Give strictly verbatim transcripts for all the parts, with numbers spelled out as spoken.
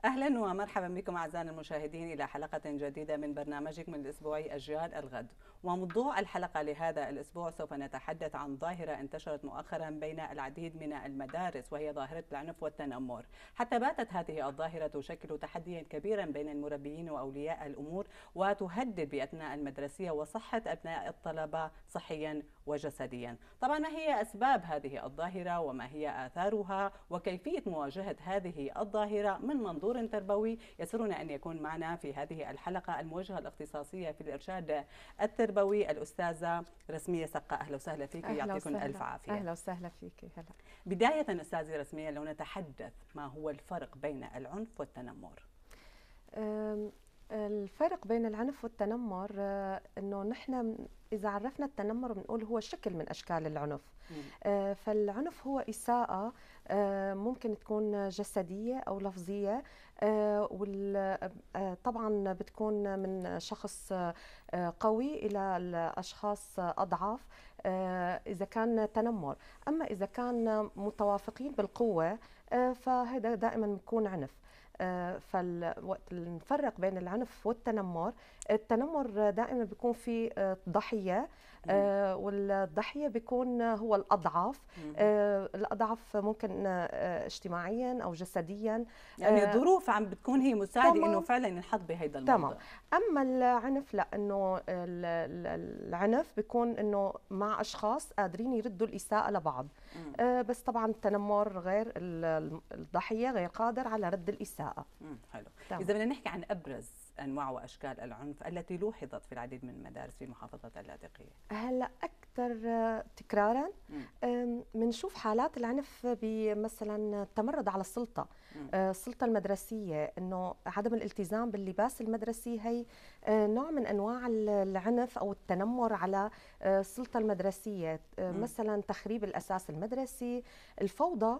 أهلا ومرحبا بكم أعزائنا المشاهدين إلى حلقة جديدة من برنامجكم الأسبوعي أجيال الغد. وموضوع الحلقة لهذا الأسبوع سوف نتحدث عن ظاهرة انتشرت مؤخرا بين العديد من المدارس، وهي ظاهرة العنف والتنمر. حتى باتت هذه الظاهرة تشكل تحديا كبيرا بين المربيين وأولياء الأمور، وتهدد بأبناء المدرسية وصحة أبناء الطلبة صحيا وجسديا. طبعا ما هي أسباب هذه الظاهرة وما هي آثارها وكيفية مواجهة هذه الظاهرة من منظور تربوي؟ يسرنا أن يكون معنا في هذه الحلقة الموجهة الاختصاصية في الإرشاد التربوي الأستاذة رسمية سقا. أهلا وسهلا فيك، يعطيكم ألف عافية. أهلا وسهلا فيك. هلا. بداية أستاذة رسمية، لو نتحدث ما هو الفرق بين العنف والتنمر؟ الفرق بين العنف والتنمر انه نحن اذا عرفنا التنمر بنقول هو شكل من اشكال العنف. مم. فالعنف هو اساءه ممكن تكون جسديه او لفظيه، وطبعا بتكون من شخص قوي الى الاشخاص اضعف اذا كان تنمر. اما اذا كان متوافقين بالقوه فهذا دائما بيكون عنف. فالوقت نفرق بين العنف والتنمر، التنمر دائما بيكون في ضحية، والضحية بيكون هو الأضعف. الأضعف ممكن اجتماعيا أو جسديا، يعني الظروف عم بتكون هي مساعدة إنه فعلا ينحط بهيدا الموضوع. تمام. أما العنف لا، إنه العنف بيكون إنه مع أشخاص قادرين يردوا الإساءة لبعض. مم. بس طبعا التنمر غير، الضحية غير قادر على رد الإساءة. امم حلو. تمام. إذا بدنا نحكي عن أبرز أنواع وأشكال العنف التي لوحظت في العديد من المدارس في محافظة اللاذقية. هلا أكثر تكرارا بنشوف حالات العنف بمثلا التمرد على السلطة، مم. السلطة المدرسية، إنه عدم الالتزام باللباس المدرسي. هي نوع من أنواع العنف أو التنمر على السلطة المدرسية. مم. مثلا تخريب الأساس المدرسي، الفوضى،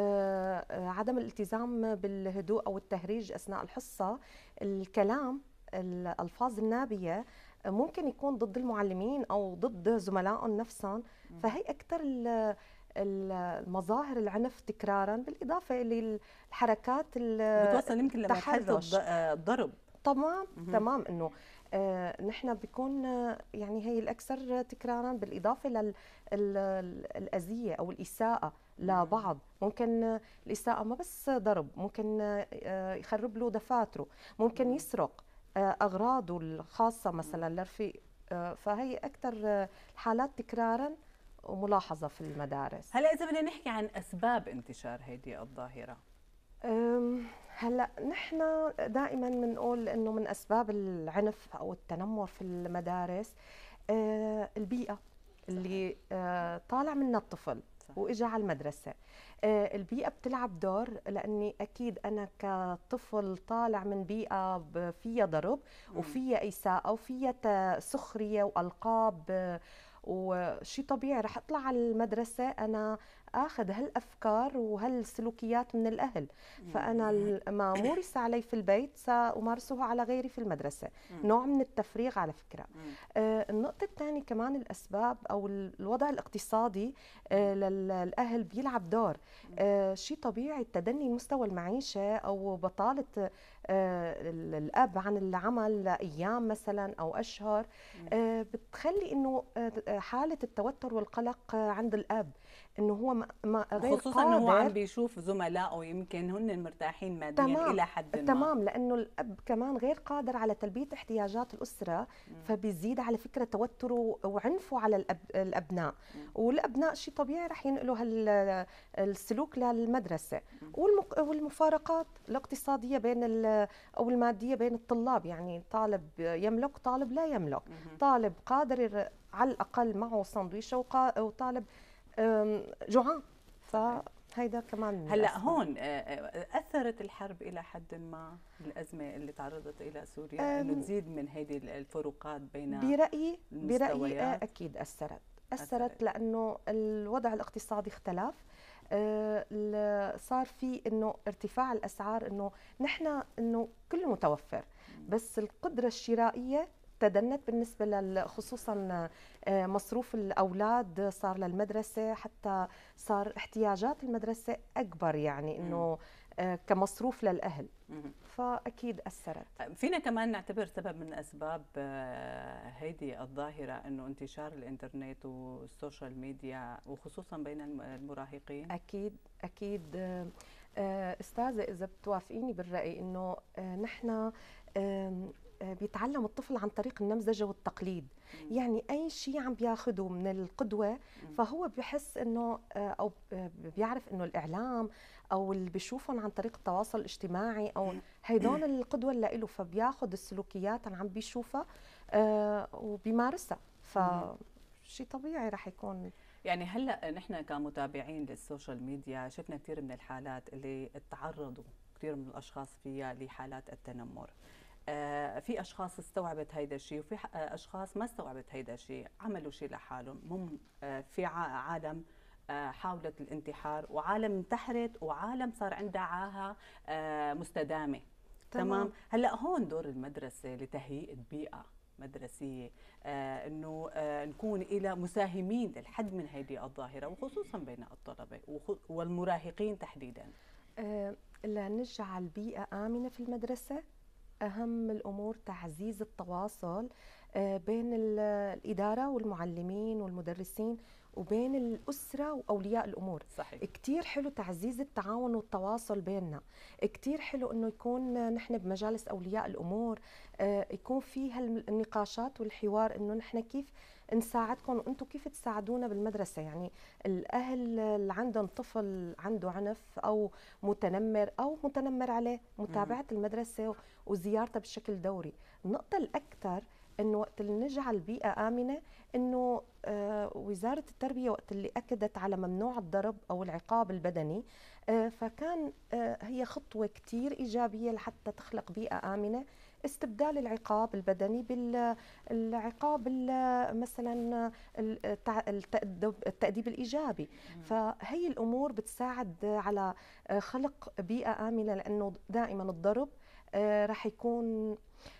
عدم الالتزام بالهدوء أو التهريج أثناء الحصة، الكلام، الألفاظ النابية ممكن يكون ضد المعلمين أو ضد زملائهم نفسهم. فهي أكثر المظاهر العنف تكرارا، بالإضافة للحركات بتوصل يمكن لمرحلة الضرب. تمام. تمام. إنه آه نحن بيكون يعني هي الأكثر تكرارا، بالإضافة للأذية أو الإساءة لبعض. ممكن الإساءة ما بس ضرب، ممكن آه يخرب له دفاتره، ممكن يسرق آه أغراضه الخاصة مثلا لرفيق. آه فهي أكثر الحالات تكرارا وملاحظة في المدارس. هلا إذا بدنا نحكي عن أسباب انتشار هذه الظاهرة، هلا نحن دائما بنقول انه من اسباب العنف او التنمر في المدارس آه البيئه اللي آه طالع منها الطفل واجا على المدرسه. آه البيئه بتلعب دور، لاني اكيد انا كطفل طالع من بيئه فيها ضرب وفيها اساءه وفيها سخريه والقاب، آه وشيء طبيعي رح اطلع على المدرسه انا اخذ هالافكار وهالسلوكيات من الاهل. فانا ما مورس علي في البيت سامارسه على غيري في المدرسه. نوع من التفريغ على فكره. آه النقطه الثانيه كمان الاسباب او الوضع الاقتصادي آه للاهل بيلعب دور. آه شيء طبيعي تدني مستوى المعيشه او بطاله آه الاب عن العمل لايام مثلا او اشهر، آه بتخلي انه آه حاله التوتر والقلق آه عند الاب، انه هو ما غير خصوصا انه هو عم بيشوف زملائه يمكن هن مرتاحين ماديا. تمام. الى حد ما. تمام. لانه الاب كمان غير قادر على تلبيه احتياجات الاسره. مم. فبيزيد على فكره توتره وعنفه على الأب الابناء. مم. والابناء شيء طبيعي رح ينقلوا هالسلوك للمدرسه. والمق... والمفارقات الاقتصاديه بين او الماديه بين الطلاب، يعني طالب يملك طالب لا يملك. مم. طالب قادر على الاقل معه سندويشه وطالب جوعان. فهيدا كمان هلا الأسماء. هون اثرت الحرب الى حد ما، الازمه اللي تعرضت الى سوريا انه تزيد من هيدي الفروقات بين برايي برايي اكيد اثرت اثرت لانه الوضع الاقتصادي اختلف. صار في انه ارتفاع الاسعار، انه نحن انه كله متوفر بس القدره الشرائيه تدنت بالنسبة خصوصا مصروف الأولاد صار للمدرسة، حتى صار احتياجات المدرسة أكبر، يعني إنه كمصروف للاهل. فاكيد اثرت. فينا كمان نعتبر سبب من اسباب هيدي الظاهره انه انتشار الانترنت والسوشيال ميديا وخصوصا بين المراهقين. اكيد اكيد استاذه، اذا بتوافقيني بالراي انه نحن بيتعلم الطفل عن طريق النمذجه والتقليد. مم. يعني اي شيء عم بياخده من القدوه مم. فهو بحس انه او بيعرف انه الاعلام او اللي بيشوفهم عن طريق التواصل الاجتماعي او هيدون القدوه اللي له، فبياخذ السلوكيات اللي عم بيشوفها آه وبيمارسها. فشيء طبيعي رح يكون. يعني هلا نحن كمتابعين للسوشيال ميديا شفنا كثير من الحالات اللي تعرضوا كثير من الاشخاص فيها لحالات التنمر. آه في اشخاص استوعبت هيدا الشيء وفي آه اشخاص ما استوعبت هيدا الشيء، عملوا شيء لحالهم. هم آه في عالم آه حاولت الانتحار، وعالم انتحرت، وعالم صار عندها عاهه آه مستدامه. تمام. تمام. هلا هون دور المدرسه لتهيئه بيئه مدرسيه، آه انه آه نكون الى مساهمين للحد من هذه الظاهره، وخصوصا بين الطلبه والمراهقين تحديدا. آه لنجعل بيئه امنه في المدرسه، أهم الأمور تعزيز التواصل بين الإدارة والمعلمين والمدرسين وبين الأسرة وأولياء الأمور. صحيح. كتير حلو تعزيز التعاون والتواصل بيننا. كتير حلو أنه يكون نحن بمجالس أولياء الأمور يكون فيها النقاشات والحوار، أنه نحن كيف نساعدكم وأنتم كيف تساعدونا بالمدرسة. يعني الأهل اللي عندهم طفل عنده عنف أو متنمر أو متنمر عليه، متابعة المدرسة وزيارتها بشكل دوري. النقطة الأكثر انه وقت اللي نجعل بيئه امنه، انه آه وزاره التربيه وقت اللي اكدت على ممنوع الضرب او العقاب البدني، آه فكان آه هي خطوه كثير ايجابيه لحتى تخلق بيئه امنه، استبدال العقاب البدني بالعقاب مثلا التأديب الإيجابي. فهي الأمور بتساعد على خلق بيئة آمنة، لأنه دائما الضرب رح يكون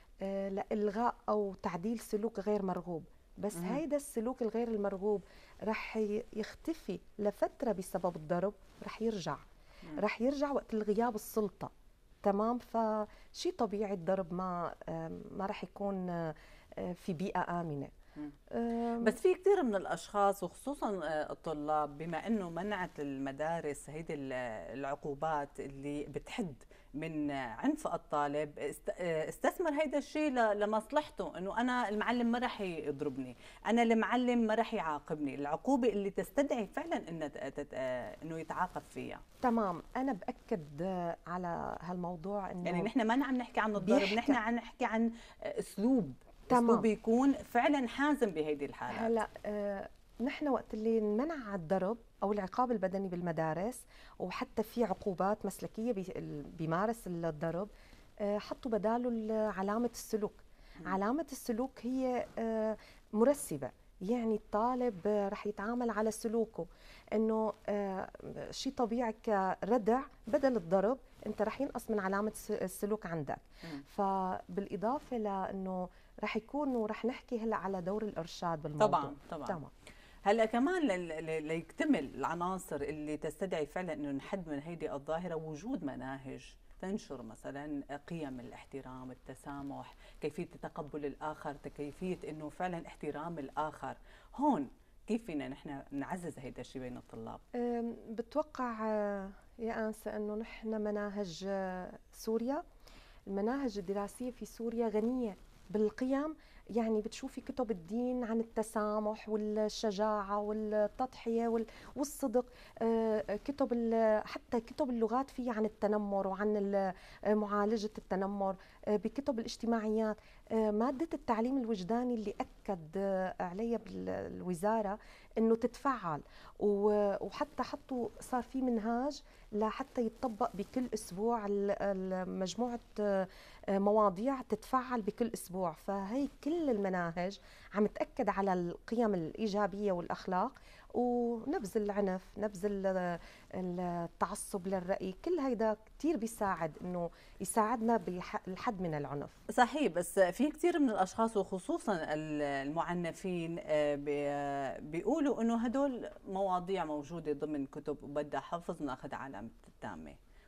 لإلغاء أو تعديل سلوك غير مرغوب، بس مم. هيدا السلوك الغير المرغوب رح يختفي لفترة بسبب الضرب، رح يرجع مم. رح يرجع وقت الغياب السلطة. تمام. فشي طبيعي الضرب ما ما رح يكون في بيئة آمنة. بس في كثير من الاشخاص وخصوصا الطلاب، بما انه منعت المدارس هيدي العقوبات اللي بتحد من عنف الطالب، استثمر هيدا الشيء لمصلحته، انه انا المعلم ما رح يضربني، انا المعلم ما رح يعاقبني، العقوبه اللي تستدعي فعلا انه انه يتعاقب فيها. تمام. انا باكد على هالموضوع انه يعني نحن ما عم نحكي عن الضرب، نحن عم نحكي عن اسلوب اسلوب يكون فعلا حازم بهيدي الحالات. هلا آه نحن وقت اللي منع الضرب او العقاب البدني بالمدارس، وحتى في عقوبات مسلكيه بيمارس الضرب، آه حطوا بداله علامه السلوك. م. علامه السلوك هي آه مرسبه، يعني الطالب رح يتعامل على سلوكه انه آه شيء طبيعي كردع بدل الضرب، انت رح ينقص من علامه السلوك عندك. م. فبالاضافه لانه رح يكون ورح نحكي هلا على دور الارشاد بالموضوع. طبعا طبعا, طبعا. هلا كمان ليكتمل العناصر اللي تستدعي فعلا انه نحد من هيدي الظاهره، وجود مناهج تنشر مثلا قيم الاحترام، التسامح، كيفيه تقبل الاخر، كيفيه انه فعلا احترام الاخر. هون كيف فينا نحن نعزز هيدا الشيء بين الطلاب؟ بتوقع يا انسه انه نحن مناهج سوريا، المناهج الدراسيه في سوريا غنيه بالقيم. يعني بتشوفي كتب الدين عن التسامح والشجاعة والتضحية والصدق، كتب حتى كتب اللغات فيها عن التنمر وعن معالجة التنمر، بكتب الاجتماعيات مادة التعليم الوجداني اللي أكد عليها بالوزارة إنه تتفعل، وحتى حطوا صار في منهاج لحتى يتطبق بكل أسبوع مجموعة مواضيع تتفعل بكل أسبوع. فهي كل المناهج عم تأكد على القيم الإيجابية والأخلاق، ونبذ العنف، نبذ التعصب للرأي، كل هيدا كتير بيساعد انه يساعدنا بالحد من العنف. صحيح. بس في كثير من الاشخاص وخصوصا المعنفين بيقولوا انه هدول مواضيع موجوده ضمن كتب وبدها حفظ ناخذ علامه التامه،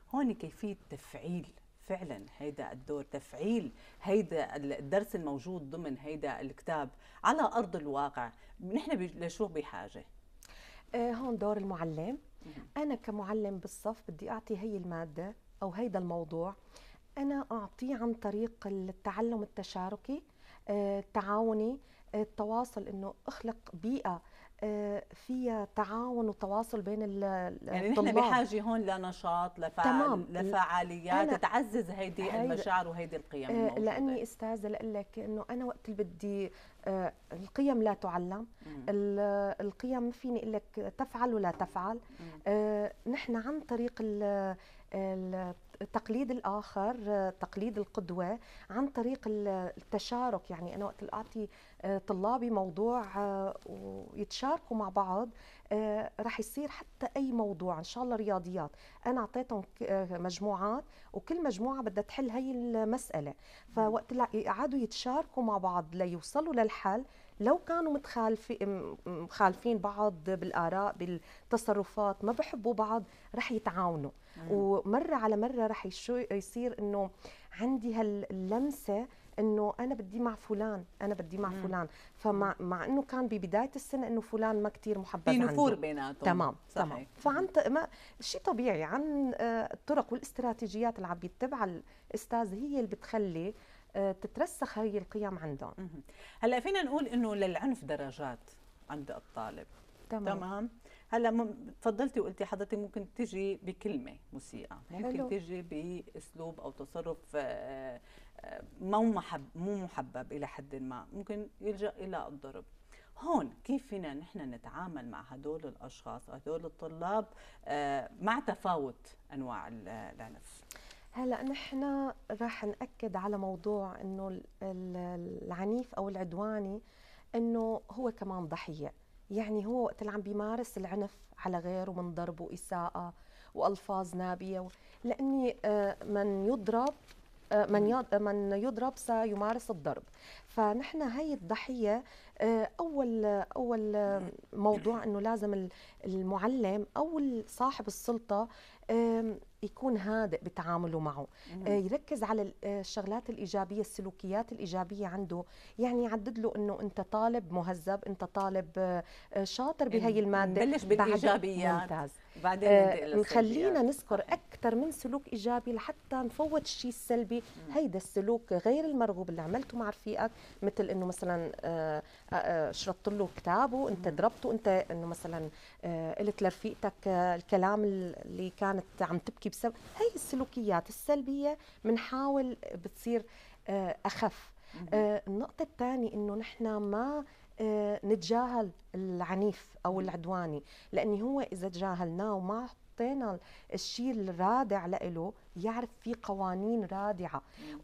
هون كيفيه تفعيل فعلا هيدا الدور، تفعيل هيدا الدرس الموجود ضمن هيدا الكتاب على ارض الواقع، نحن لشو بحاجه؟ آه، هون دور المعلم. أنا كمعلم بالصف بدي أعطي هي المادة أو هيدا الموضوع، أنا أعطيه عن طريق التعلم التشاركي، آه، التعاوني، آه، التواصل، إنه أخلق بيئة آه، فيها تعاون وتواصل بين ال- يعني نحن الطلاب. بحاجه هون لنشاط، لفعال تمام. لفعاليات أنا تعزز هيدي هيدا المشاعر وهيدي القيم آه، الموجوده. لاني استاذه لأقول لك انه انا وقت اللي بدي آه، القيم لا تعلم، مم. ال- القيم ما فيني اقول لك تفعل ولا تفعل. آه، نحن عن طريق ال- ال- تقليد الاخر، آه، تقليد القدوه، عن طريق ال- التشارك. يعني انا وقت اللي اعطي آه، طلابي موضوع آه، ويتشاركوا مع بعض، آه، رح يصير حتى اي موضوع ان شاء الله رياضيات، انا اعطيتهم ك- آه، مجموعات وكل مجموعه بدها تحل هي المساله، فوقت اللي قعدوا يتشاركوا مع بعض ليوصلوا للحل، لو كانوا متخالفين مخالفين بعض بالاراء بالتصرفات، ما بحبوا بعض، رح يتعاونوا. ومره على مره رح يشو- يصير انه عندي هاللمسه انه انا بدي مع فلان، انا بدي مع مم. فلان. فمع مع انه كان ببدايه السنه انه فلان ما كثير محبذ في عنده، نفور بيناتهم. تمام صحيح. تمام. فعن ط- ما شيء طبيعي، عن آه، الطرق والاستراتيجيات اللي عم بيتبعها الاستاذ هي اللي بتخلي آه، تترسخ هي القيم عندهم. مهم. هلا فينا نقول انه للعنف درجات عند الطالب. تمام. تمام. هلا م- تفضلتي وقلتي حضرتك ممكن تجي بكلمه مسيئه، ممكن حلو. تجي باسلوب او تصرف آه، آه، مو محب مو محبب الى حد ما، ممكن يلجا الى الضرب. هون كيف فينا نحن نتعامل مع هدول الاشخاص، هدول الطلاب، آه، مع تفاوت انواع ال- العنف؟ هلا نحن راح نأكد على موضوع انه ال- ال- العنيف او العدواني انه هو كمان ضحيه. يعني هو وقت اللي عم بيمارس العنف على غيره من ضرب واساءه والفاظ نابيه و- لاني آه، من يضرب آه، من يض- من يضرب سيمارس الضرب. فنحن هي الضحيه آه، اول اول آه، موضوع انه لازم ال- المعلم او صاحب السلطه آم، يكون هادئ بتعامله معه، آه، يركز على ال- آه، الشغلات الإيجابية، السلوكيات الإيجابية عنده. يعني يعدد له أنه أنت طالب مهذب، أنت طالب آه، آه، شاطر بهي المادة. نبلش بعد- بالايجابيات، ممتاز. بعدين آه، ننتقل للسلبيات. نخلينا نذكر صحيح. أكثر من سلوك إيجابي لحتى نفوت الشيء السلبي. هيدا السلوك غير المرغوب اللي عملته مع رفيقك، مثل أنه مثلا آه، آه، شرطت له كتابه، أنت ضربته، أنت أنه مثلا آه، قلت لرفيقتك آه، الكلام اللي كانت عم تبكي بسبب هي السلوكيات السلبية، بنحاول بتصير آه، أخف. آه، النقطة الثانية إنه نحن ما آه، نتجاهل العنيف أو العدواني، لأن هو إذا تجاهلناه وما حطينا الشيء الرادع له، يعرف في قوانين رادعة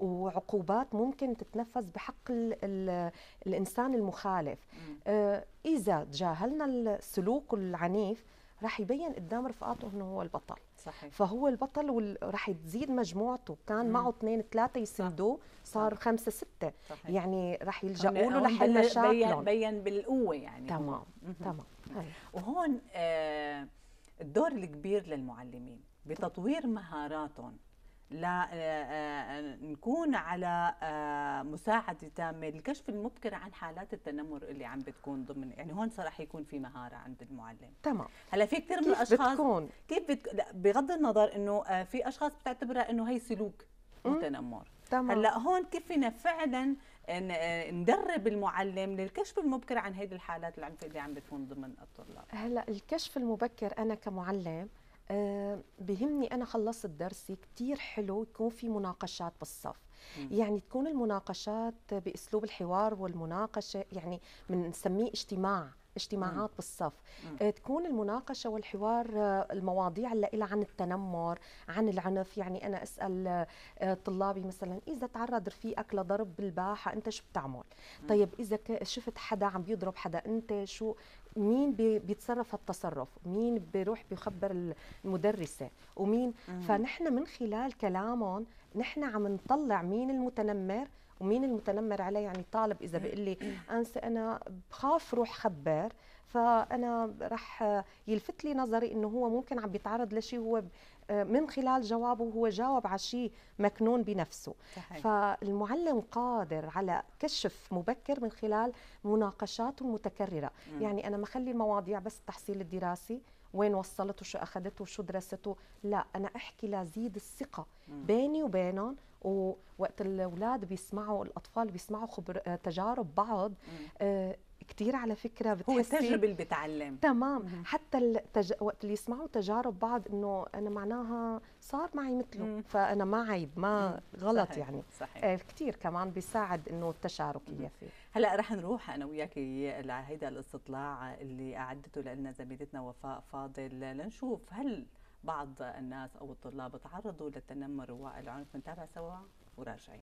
وعقوبات ممكن تتنفذ بحق ال ال الإنسان المخالف. آه، إذا تجاهلنا السلوك العنيف رح يبين قدام رفقاته انه هو البطل. صحيح. فهو البطل ورح تزيد مجموعته، كان مم. معه اثنين ثلاثه يسندوه، صار خمسه سته. صحيح. يعني رح يلجأوا له هون لحل بل- بين مشاكلهم. بين بالقوه يعني. تمام تمام. هي. وهون آه الدور الكبير للمعلمين بتطوير مهاراتهم، لا آه، آه، نكون على آه، مساعدة تامة للكشف المبكر عن حالات التنمر اللي عم بتكون ضمن، يعني هون صار رح يكون في مهارة عند المعلم. تمام. هلا في كثير من كيف الاشخاص بتكون؟ كيف بت... لا، بغض النظر انه آه، في اشخاص بتعتبرها انه هي سلوك وتنمر. تمام. هلا هون كيف فينا فعلا ن- آه، ندرب المعلم للكشف المبكر عن هذه الحالات العنف اللي عم بتكون ضمن الطلاب؟ هلا الكشف المبكر انا كمعلم آه، بهمني انا خلصت درسي كتير حلو يكون في مناقشات بالصف. مم. يعني تكون المناقشات باسلوب الحوار والمناقشه، يعني بنسميه اجتماع اجتماعات مم. بالصف. مم. آه، تكون المناقشه والحوار آه، المواضيع اللي لها عن التنمر، عن العنف. يعني انا اسال آه، طلابي مثلا اذا تعرض رفيقك لضرب بالباحه انت شو بتعمل؟ طيب اذا ك- شفت حدا عم بيضرب حدا انت شو، مين بي- بيتصرف هالتصرف، مين بيروح بيخبر المدرسه، ومين. مم. فنحن من خلال كلامهم نحن عم نطلع مين المتنمر ومين المتنمر عليه. يعني طالب اذا بيقول لي انسه انا بخاف روح خبر، فانا رح يلفت لي نظري انه هو ممكن عم بيتعرض لشيء هو من خلال جوابه هو جاوب على شيء مكنون بنفسه. صحيح. فالمعلم قادر على كشف مبكر من خلال مناقشاته المتكررة. م. يعني أنا ما خلي المواضيع بس التحصيل الدراسي وين وصلت وشو أخذت وشو درسته، لا أنا أحكي لزيد الثقة م. بيني وبينهم. ووقت الأولاد بيسمعوا، الأطفال بيسمعوا خبر تجارب بعض آه كتير على فكرة بتحسي هو التجربة اللي بتعلم. تمام. مم. حتى التج... وقت اللي يسمعوا تجارب بعض انه انا معناها صار معي مثله، مم. فانا ما عيب ما مم. غلط. صحيح. يعني صحيح. آه كتير كمان بيساعد انه التشاركية فيه. هلا رح نروح انا وياكي لهيدا الاستطلاع اللي اعدته لنا زميلتنا وفاء فاضل لنشوف هل بعض الناس او الطلاب تعرضوا للتنمر والعنف. نتابع سوا وراجعين.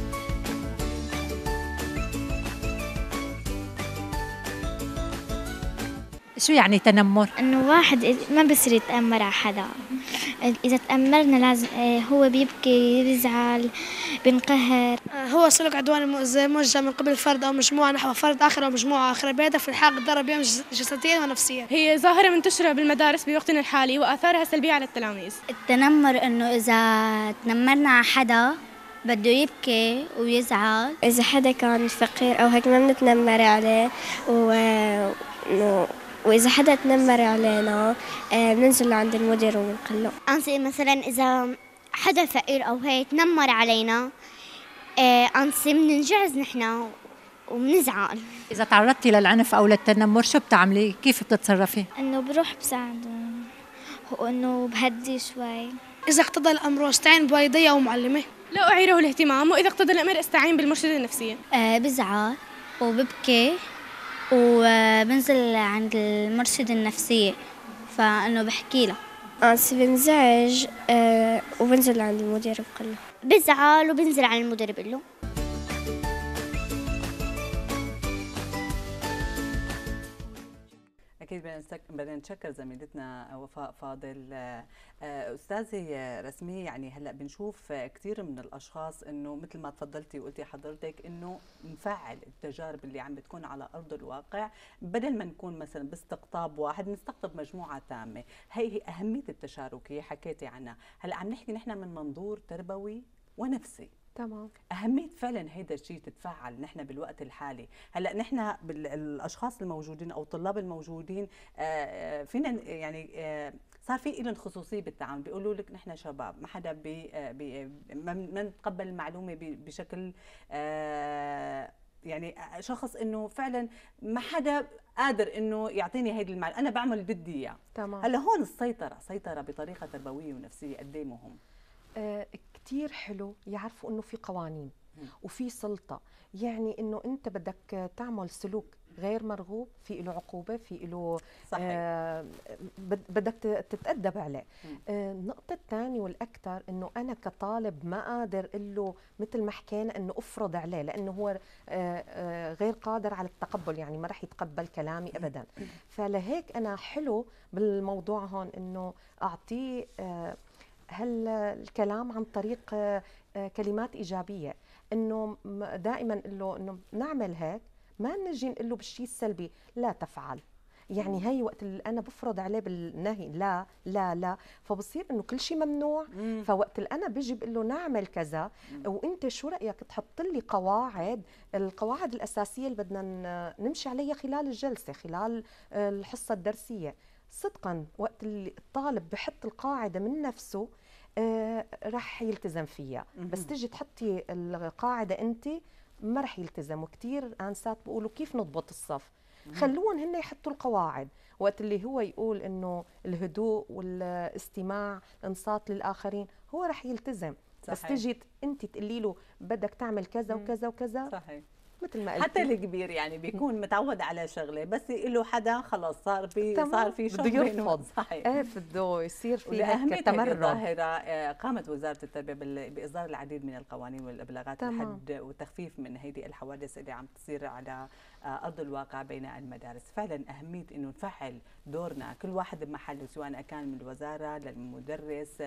شو يعني تنمر؟ انه واحد ما بصير يتأمر على حدا، اذا تأمرنا لازم هو بيبكي بيزعل بينقهر. هو سلوك عدواني موجه من قبل فرد او مجموعه نحو فرد اخر او مجموعه اخرى بهدف في الحاق الضرر بهم جسديا ونفسيا. هي ظاهره منتشره بالمدارس بوقتنا الحالي واثارها سلبيه على التلاميذ. التنمر انه اذا تنمرنا على حدا بده يبكي ويزعل. اذا حدا كان فقير او هيك ما بنتنمر عليه، و وإذا حدا تنمر علينا بننزل لعند المدير وبنقول له. أنسي مثلا إذا حدا فقير أو هيك تنمر علينا، أنسي بننجعز نحن وبنزعل. إذا تعرضتي للعنف أو للتنمر شو بتعملي؟ كيف بتتصرفي؟ إنه بروح بساعده وإنه بهدي شوي. إذا اقتضى الأمر استعين بوالدي أو معلمي. لا أعيره الاهتمام، وإذا اقتضى الأمر استعين بالمرشدة النفسية. أه بزعل وببكي وبنزل عند المرشدة النفسية فإنه بحكي له. أنسي بنزعج أه وبنزل عند المدير بقول له. بزعل وبنزل عند المدير بقول له. أكيد بدنا نشكر زميلتنا وفاء فاضل. أستاذي رسمي، يعني هلأ بنشوف كثير من الأشخاص إنه مثل ما تفضلتي وقلتي حضرتك إنه نفعل التجارب اللي عم بتكون على أرض الواقع، بدل ما نكون مثلا باستقطاب واحد نستقطب مجموعة تامة. هي هي أهمية التشاركية حكيتي عنها. هلأ عم نحكي نحن من منظور تربوي ونفسي. تمام. أهمية فعلا هيدا الشيء تتفعل نحن بالوقت الحالي. هلا نحن بالاشخاص الموجودين او الطلاب الموجودين فينا يعني صار في لهم خصوصيه بالتعامل، بيقولوا لك نحن شباب ما حدا بي بي ما نتقبل المعلومه بشكل يعني شخص انه فعلا ما حدا قادر انه يعطيني هيدي المعلومه، انا بعمل بدي اياه. تمام. هلا هون السيطره سيطره بطريقه تربويه ونفسيه قد ايه مهم. آه كتير حلو يعرفوا انه في قوانين وفي سلطه، يعني انه انت بدك تعمل سلوك غير مرغوب في له عقوبه، في له آه بدك تتأدب عليه. آه النقطه الثانيه والاكثر انه انا كطالب ما قادر اقول له مثل ما حكينا انه افرض عليه، لانه هو آه آه غير قادر على التقبل، يعني ما رح يتقبل كلامي ابدا. فلهيك انا حلو بالموضوع هون انه اعطيه آه هل الكلام عن طريق كلمات إيجابية، إنه دائما نقول له إنه نعمل هيك، ما نجي نقول له بالشيء السلبي لا تفعل. يعني هي وقت اللي أنا بفرض عليه بالنهي لا لا لا، فبصير إنه كل شيء ممنوع. مم. فوقت اللي أنا بيجي بقول له نعمل كذا، مم. وأنت شو رأيك تحط لي قواعد، القواعد الأساسية اللي بدنا نمشي عليها خلال الجلسة، خلال الحصة الدرسية. صدقا وقت اللي الطالب بحط القاعدة من نفسه آه رح يلتزم فيها. بس تجي تحطي القاعدة أنت ما رح يلتزم. وكتير آنسات بيقولوا كيف نضبط الصف، خلوهم هن يحطوا القواعد. وقت اللي هو يقول إنه الهدوء والاستماع الانصات للآخرين هو رح يلتزم. صحيح. بس تجي أنت تقولي له بدك تعمل كذا وكذا وكذا. صحيح. مثل ما قلتي حتى الكبير يعني بيكون متعود على شغله، بس يقول له حدا خلص صار في صار في شغل بده يرفض. صحيح. ايه بده يصير في هيك تمرد. ظاهره قامت وزاره التربيه باصدار العديد من القوانين والابلاغات لحد وتخفيف من هذه الحوادث اللي عم تصير على ارض الواقع بين المدارس. فعلا اهميه انه نفعل دورنا كل واحد بمحله، سواء كان من الوزاره للمدرس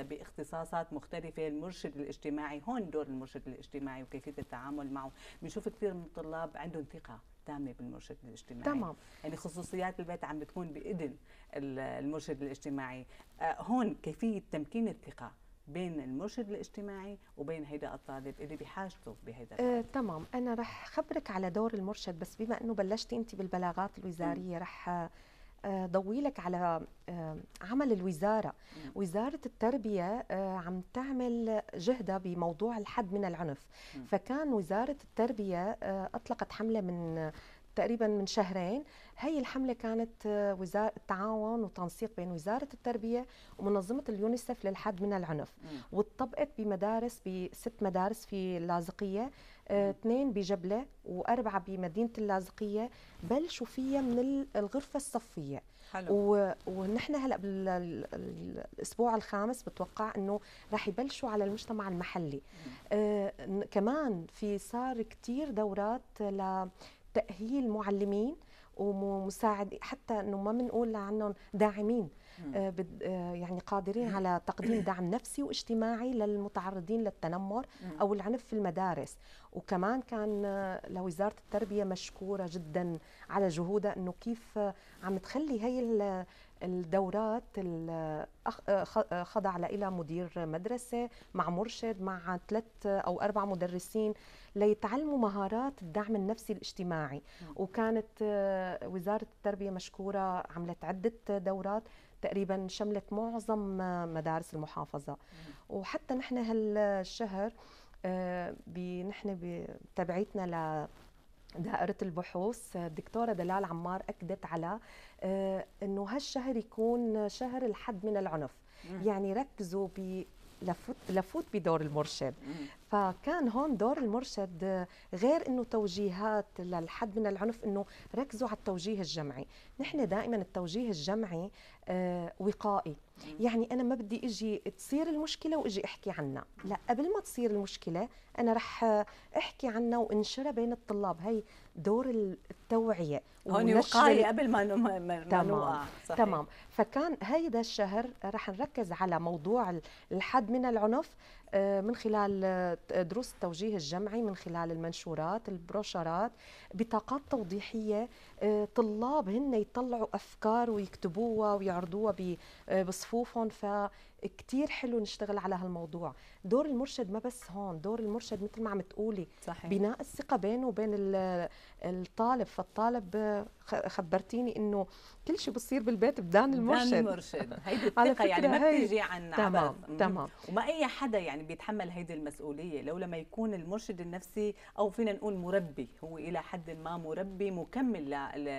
باختصاصات مختلفه، المرشد الاجتماعي، هون دور المرشد الاجتماعي وكيفيه التعامل معه. بنشوف كثير من الطلاب عندهم ثقه تامه بالمرشد الاجتماعي. تمام. يعني خصوصيات البيت عم بتكون باذن المرشد الاجتماعي. هون كيفيه تمكين الثقه بين المرشد الاجتماعي وبين هيدا الطالب اللي بحاجته بهيدا آه، تمام. انا رح خبرك على دور المرشد، بس بما انه بلشتي انت بالبلاغات الوزاريه رح ضوي لك على عمل الوزاره. م. وزاره التربيه عم تعمل جهدها بموضوع الحد من العنف. م. فكان وزاره التربيه اطلقت حمله من تقريبا من شهرين. هي الحمله كانت وزاره التعاون وتنسيق بين وزاره التربيه ومنظمه اليونيسف للحد من العنف، م. واتطبقت بمدارس بست مدارس في اللاذقيه، اثنين بجبله واربعه بمدينه اللاذقيه بلشوا فيها من الغرفه الصفيه. حلو. ونحن هلا بالاسبوع الخامس بتوقع انه راح يبلشوا على المجتمع المحلي. آه كمان في صار كثير دورات لتاهيل معلمين ومساعد، حتى انه ما بنقول عنهم داعمين، آه آه يعني قادرين على تقديم دعم نفسي واجتماعي للمتعرضين للتنمر او العنف في المدارس. وكمان كان آه لوزاره التربيه مشكوره جدا على جهودها انه كيف آه عم تخلي هي الدورات خضع لها مدير مدرسه مع مرشد مع ثلاث او اربع مدرسين ليتعلموا مهارات الدعم النفسي الاجتماعي. وكانت وزاره التربيه مشكوره عملت عده دورات تقريبا شملت معظم مدارس المحافظه. وحتى نحن هالشهر نحن بتبعيتنا ل دائرة البحوث الدكتورة دلال عمار أكدت على آه أنه هالشهر يكون شهر الحد من العنف. مم. يعني ركزوا ب لفوت لفوت بدور المرشد. مم. فكان هون دور المرشد غير انه توجيهات للحد من العنف، انه ركزوا على التوجيه الجمعي. نحن دائما التوجيه الجمعي آه وقائي. مم. يعني انا ما بدي اجي تصير المشكله واجي احكي عنها، لا، قبل ما تصير المشكله انا رح احكي عنها وانشرها بين الطلاب. هي دور التوعيه هون وقايه قبل ما ما نوقع. تمام. فكان هيدا الشهر رح نركز على موضوع الحد من العنف من خلال دروس التوجيه الجمعي، من خلال المنشورات، البروشرات، بطاقات توضيحيه، طلاب هن يطلعوا افكار ويكتبوها ويعرضوها بصفوفهم. فكتير حلو نشتغل على هالموضوع. دور المرشد ما بس هون، دور المرشد مثل ما عم تقولي صحيح. بناء الثقه بينه وبين الطالب. فالطالب خبرتيني انه كل شيء بصير بالبيت بدان المرشد. بدان المرشد. هيدي الثقه يعني ما بتيجي عن تمام تمام. وما اي حدا يعني بيتحمل هيدي المسؤوليه لو لما يكون المرشد النفسي او فينا نقول مربي، هو الى حد ما مربي مكمل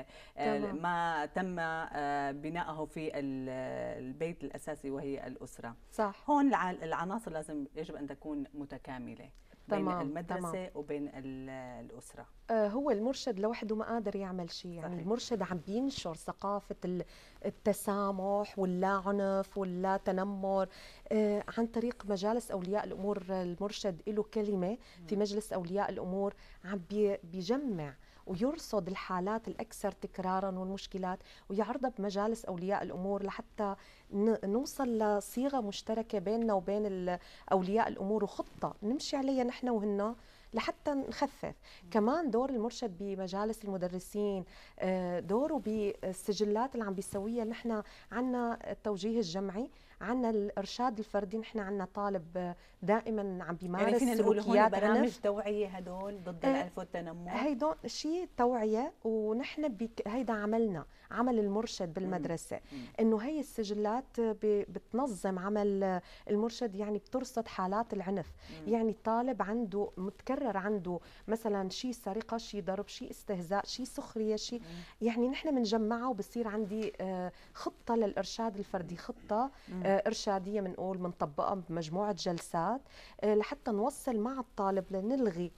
لما تم بنائه في البيت الاساسي وهي الاسره. صح. هون العناصر لازم يجب ان تكون متكامله بين تمام. المدرسه تمام. وبين الاسره. آه هو المرشد لوحده ما قادر يعمل شيء. يعني صحيح. المرشد عم بينشر ثقافه التسامح واللا عنف واللا تنمر آه عن طريق مجالس اولياء الامور. المرشد له كلمه في مجلس اولياء الامور عم بيجمع ويرصد الحالات الأكثر تكرارا والمشكلات ويعرضها بمجالس أولياء الأمور لحتى نوصل لصيغة مشتركة بيننا وبين أولياء الأمور وخطة نمشي عليها نحن وهن لحتى نخفف. كمان دور المرشد بمجالس المدرسين، دوره بالسجلات اللي عم بيسويها. نحن عنا التوجيه الجمعي، عنا الارشاد الفردي، نحن عنا طالب دائما عم بيمارس يعني فينا نقول هون برامج توعيه هدول ضد العنف والتنمر. هيدول شيء توعيه، ونحن بك هيدا عملنا عمل المرشد بالمدرسه. مم. انه هي السجلات بتنظم عمل المرشد، يعني بترصد حالات العنف. مم. يعني الطالب عنده متكرر عنده مثلا شيء سرقه، شيء ضرب، شيء استهزاء، شيء سخريه، شيء يعني نحن بنجمعه وبصير عندي خطه للارشاد الفردي، خطه مم. ارشاديه بنقول بنطبقها بمجموعه جلسات لحتى نوصل مع الطالب لنلغي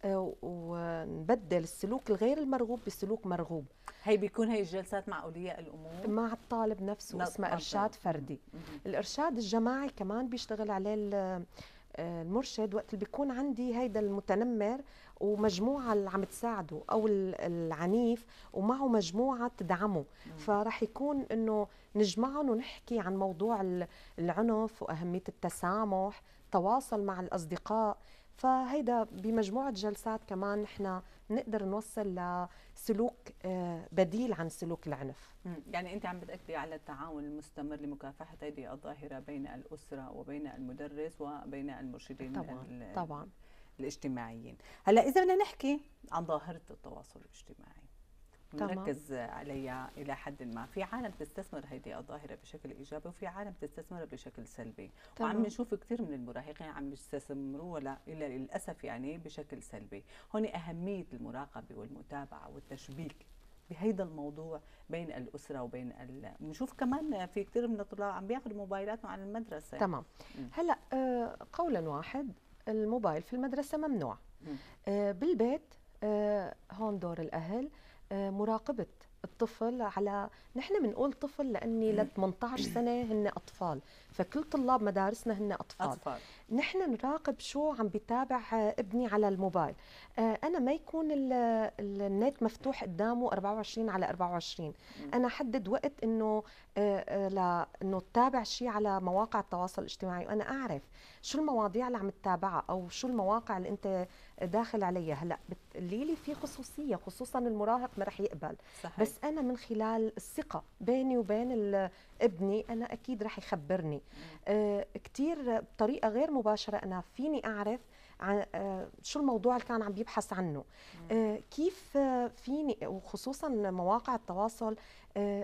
ونبدل السلوك الغير المرغوب بسلوك مرغوب. هي بيكون هي الجلسات مع اولياء الامور مع الطالب نفسه، اسمها ارشاد فردي. مم. الارشاد الجماعي كمان بيشتغل عليه المرشد وقت اللي بيكون عندي هيدا المتنمر ومجموعه اللي عم تساعده او العنيف ومعه مجموعه تدعمه. فراح يكون انه نجمعهم ونحكي عن موضوع العنف واهميه التسامح، تواصل مع الاصدقاء. فهيدا بمجموعه جلسات كمان نحن نقدر نوصل لسلوك بديل عن سلوك العنف. يعني انت عم بتاكدي على التعاون المستمر لمكافحه هذه الظاهره بين الاسره وبين المدرس وبين المرشدين طبعا طبعا الاجتماعيين. هلا اذا بدنا نحكي عن ظاهره التواصل الاجتماعي ونركز عليها الى حد ما، في عالم تستثمر هذه الظاهره بشكل ايجابي وفي عالم تستثمرها بشكل سلبي، طبعا. وعم نشوف كثير من المراهقين عم يستثمروها لا الا للاسف يعني بشكل سلبي. هون اهميه المراقبه والمتابعه والتشبيك بهيدا الموضوع بين الاسره وبين ال... بنشوف كمان في كثير من الطلاب عم بياخذوا موبايلاتهم على المدرسه. تمام. م. هلا آه قولا واحد الموبايل في المدرسه ممنوع. آه بالبيت آه هون دور الاهل آه مراقبه الطفل. على نحن بنقول طفل لاني ل ثمانية عشر سنه هن اطفال، فكل طلاب مدارسنا هن اطفال. أطفال. نحن نراقب شو عم بيتابع ابني على الموبايل. آه انا ما يكون النت مفتوح قدامه أربعة وعشرين على أربعة وعشرين. م. انا حدد وقت انه آه لانه تتابع شيء على مواقع التواصل الاجتماعي، وانا اعرف شو المواضيع اللي عم تتابعها او شو المواقع اللي انت داخل عليها. هلا بتقولي لي في خصوصيه، خصوصا المراهق ما رح يقبل. صحيح. بس انا من خلال الثقه بيني وبين ابني انا اكيد رح يخبرني. آه كثير بطريقه غير مباشره انا فيني اعرف عن آه شو الموضوع اللي كان عم بيبحث عنه. آه كيف آه فيني، وخصوصا مواقع التواصل آه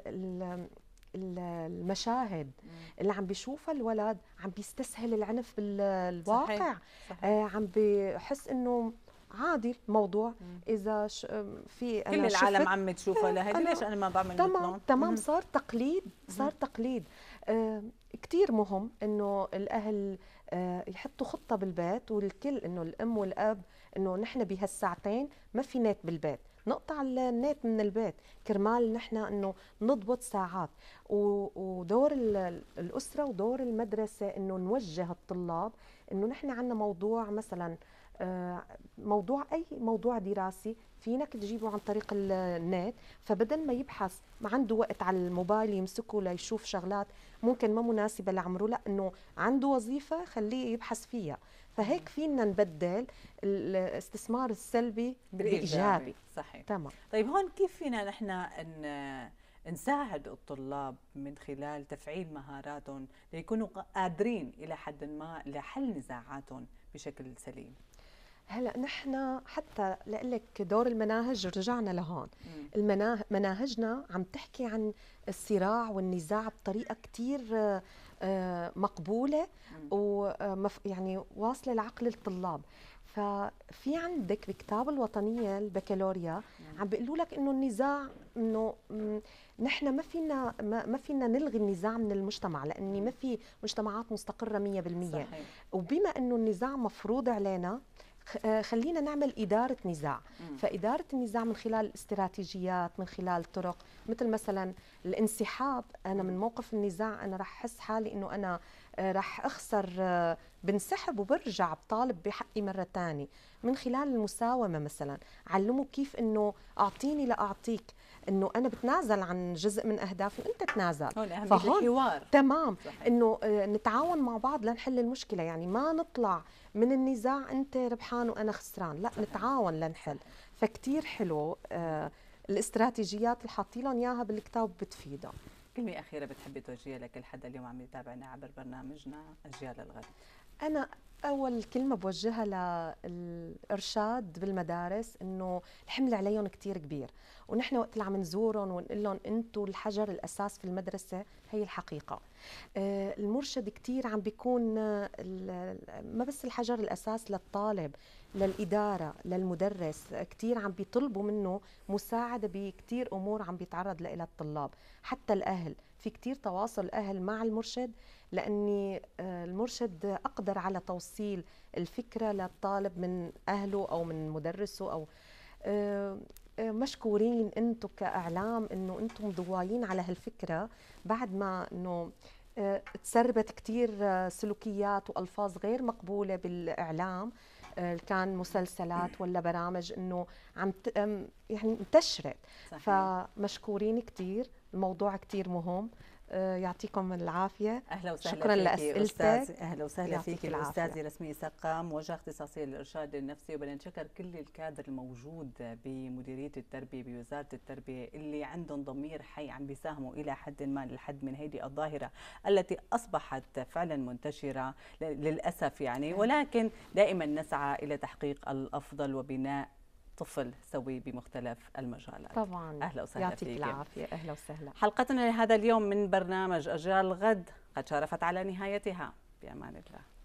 المشاهد اللي عم بيشوفها الولد عم بيستسهل العنف بالواقع. صحيح. صحيح. آه عم بحس انه عادي الموضوع. مم. اذا في كل العالم عم تشوفها لهي ليش انا ما بعمل تمام مثلهم؟ تمام. صار تقليد، صار مم. تقليد. آه كثير مهم انه الاهل آه يحطوا خطه بالبيت، والكل انه الام والاب انه نحن بهالساعتين ما في نت بالبيت، نقطع النت من البيت كرمال نحن انه نضبط ساعات. ودور الاسره ودور المدرسه انه نوجه الطلاب انه نحن عندنا موضوع مثلا موضوع اي موضوع دراسي فينك تجيبه عن طريق النت، فبدل ما يبحث ما عنده وقت على الموبايل يمسكه ليشوف شغلات ممكن ما مناسبه لعمره، لا انه عنده وظيفه خليه يبحث فيها. فهيك فينا نبدل الاستثمار السلبي بالايجابي. صحيح. تمام. طيب هون كيف فينا نحن ان نساعد الطلاب من خلال تفعيل مهاراتهم ليكونوا قادرين الى حد ما لحل نزاعاتهم بشكل سليم؟ هلا نحن حتى لقلك دور المناهج رجعنا لهون. المناه... مناهجنا عم تحكي عن الصراع والنزاع بطريقه كثير مقبوله ومف... يعني واصله لعقل الطلاب. ففي عندك بكتاب الوطنيه البكالوريا عم بيقولوا لك انه النزاع انه نحن ما فينا ما فينا نلغي النزاع من المجتمع، لاني ما في مجتمعات مستقره مية بالمية. صحيح. وبما انه النزاع مفروض علينا خلينا نعمل إدارة نزاع. مم. فإدارة النزاع من خلال استراتيجيات، من خلال طرق مثل مثلا الانسحاب. أنا من موقف النزاع أنا رح أحس حالي إنه أنا رح أخسر، بنسحب وبرجع بطالب بحقي مرة تانية. من خلال المساومة مثلا علموا كيف إنه أعطيني لأعطيك، إنه أنا بتنازل عن جزء من أهدافي وأنت تنازل. هون أهم الحوار. تمام. صحيح. إنه نتعاون مع بعض لنحل المشكلة، يعني ما نطلع من النزاع أنت ربحان وأنا خسران، لا. صحيح. نتعاون لنحل. فكتير حلو آه الاستراتيجيات اللي حاطين لهم إياها بالكتاب بتفيدها. كلمة أخيرة بتحبي توجهيها لكل حدا اليوم عم يتابعنا عبر برنامجنا أجيال الغد؟ أنا أول كلمة بوجهها للإرشاد بالمدارس إنه الحمل عليهم كتير كبير، ونحن وقت اللي عم نزورهم ونقول لهم أنتوا الحجر الأساس في المدرسة هي الحقيقة. المرشد كتير عم بيكون ما بس الحجر الأساس للطالب، للإدارة، للمدرس، كتير عم بيطلبوا منه مساعدة بكتير أمور عم بيتعرض لها الطلاب. حتى الأهل في كتير تواصل الأهل مع المرشد، لأني المرشد أقدر على توصيل الفكرة للطالب من أهله أو من مدرسه. أو مشكورين أنتم كإعلام إنه أنتم ضوايين على هالفكرة بعد ما إنه تسربت كتير سلوكيات وألفاظ غير مقبولة بالإعلام، كان مسلسلات ولا برامج إنه عم يعني انتشرت. فمشكورين كتير، الموضوع كتير مهم. يعطيكم العافيه. اهلا وسهلا شكرا فيكي لاسئلتك. اهلا وسهلا فيك الاستاذه رسميه سقا، موجهه اختصاصيه للارشاد النفسي. وبدنا نشكر كل الكادر الموجود بمديريه التربيه بوزاره التربيه اللي عندهم ضمير حي عم بيساهموا الى حد ما للحد من هيدي الظاهره التي اصبحت فعلا منتشره للاسف يعني، ولكن دائما نسعى الى تحقيق الافضل وبناء طفل سوي بمختلف المجالات. طبعا. اهلا وسهلا يعطيك فيك. العافيه. اهلا وسهلا. حلقتنا لهذا اليوم من برنامج أجيال الغد قد شرفت على نهايتها. بأمان الله.